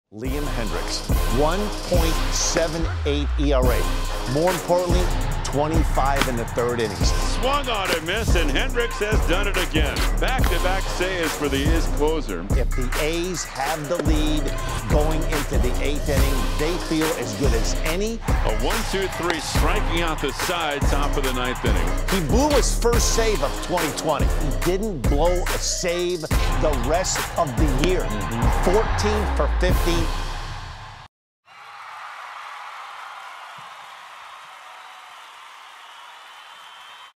LIAM HENDRIKS, 1.78 ERA. More importantly, 25 in the third innings. Swung on and missed, and Hendricks has done it again. Back-to-back saves for the A's closer. If the A's have the lead going into the eighth inning, they feel as good as any. A 1-2-3 striking out the side, top of the ninth inning. He blew his first save of 2020. He didn't blow a save the rest of the year. 14 for 50.